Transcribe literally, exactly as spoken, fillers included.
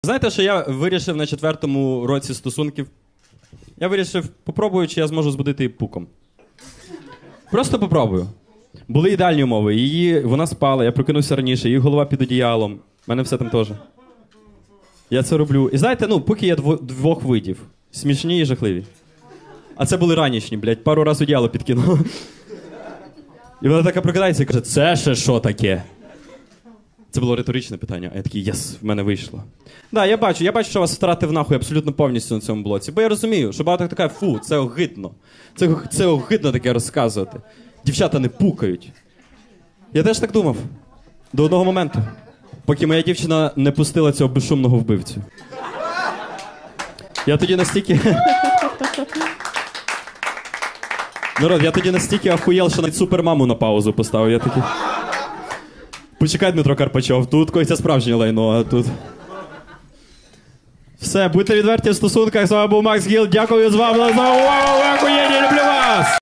Знаєте, що я вирішив на четвертому році стосунків? Я вирішив, попробую, чи я зможу збудити її пуком. Просто попробую. Були ідеальні умови. Її, вона спала, я прокинувся раніше, її голова під одіялом. У мене все там теж. Я це роблю. І знаєте, ну, пуки є дво, двох видів. Смішні і жахливі. А це були ранішні, блядь, пару раз одіяло підкинуло. І вона така прокидається і каже, це ще що таке? Це було риторичне питання, а я такий, єс, в мене вийшло. Так, да, я бачу, я бачу, що вас втратив нахуй абсолютно повністю на цьому блоці. Бо я розумію, що багато така, фу, це огидно. Це, це огидно таке розказувати. Дівчата не пукають. Я теж так думав. До одного моменту. Поки моя дівчина не пустила цього безшумного вбивцю. Я тоді настільки... Народ, я тоді настільки ахуєл, що навіть супермаму на паузу поставив. Я такий... Почекай, Дмитро Карпачов, тут коїться справжнє лайно, а тут... Все, будьте відверті в стосунках, з вами був Макс Гіл, дякую з вами за увагу, ви охуєнні, люблю вас!